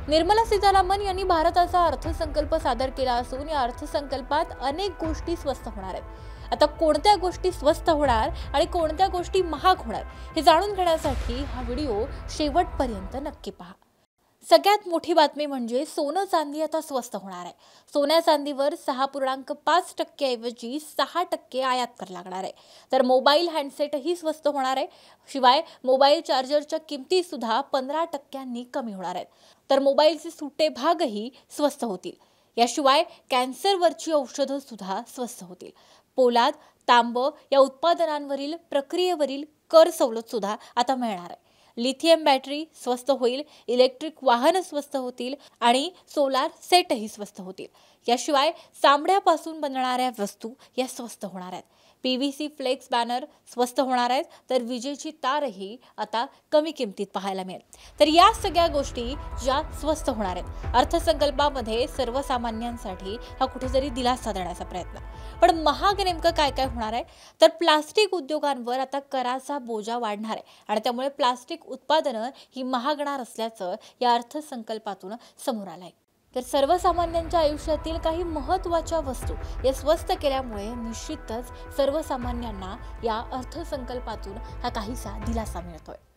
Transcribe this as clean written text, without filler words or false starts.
निर्मला सीतारामन यांनी भारताचा अर्थसंकल्प सादर केला असून या अर्थसंकल्पात अनेक गोष्टी स्वस्त होणार आहेत। आता कोणत्या गोष्टी स्वस्त होणार आणि कोणत्या गोष्टी महाग होणार हे जाणून घेण्यासाठी हा व्हिडिओ शेवटपर्यंत नक्की पहा। सगळ्यात मोठी बातमी म्हणजे सोनं चांदी आता स्वस्त होणार आहे। सोन्या चांदीवर 6.5% ऐवजी 6% आयात कर लागणार आहे। तर मोबाईल हँडसेटही स्वस्त होणार आहे। शिवाय मोबाईल चार्जरच्या किमती सुद्धा 15% कमी होणार आहेत। तर मोबाईलचे सुट्टे भागही स्वस्त होतील। याशिवाय कॅन्सरवरची औषधं सुद्धा स्वस्त होतील। पोलाद, तांब या उत्पादनांवरील प्रक्रियेवरील कर सवलत सुद्धा आता मिळणार आहे। लिथियम बॅटरी स्वस्त होईल, इलेक्ट्रिक वाहन स्वस्त होतील आणि सोलार सेटही स्वस्त होतील। याशिवाय चामड्यापासून बनणाऱ्या वस्तू या स्वस्त होणार आहेत। PVC फ्लेक्स बॅनर स्वस्त होणार आहेत, तर विजेची तारही आता कमी किमतीत पाहायला मिळेल। तर या सगळ्या गोष्टी ज्या स्वस्त होणार आहेत। अर्थसंकल्पामध्ये सर्वसामान्यांसाठी हा कुठेतरी दिलासा देण्याचा प्रयत्न। पण महाग नेमकं काय काय होणार आहे, तर प्लास्टिक उद्योगांवर आता कराचा बोजा वाढणार आहे आणि त्यामुळे प्लास्टिक उत्पादनं ही महागणार असल्याचं या अर्थसंकल्पातून समोर आलंय। तर सर्वसामान्यांच्या आयुष्यातील काही महत्त्वाच्या वस्तू या स्वस्त केल्यामुळे निश्चितच सर्वसामान्यांना या अर्थसंकल्पातून हा काहीसा दिलासा मिळतोय।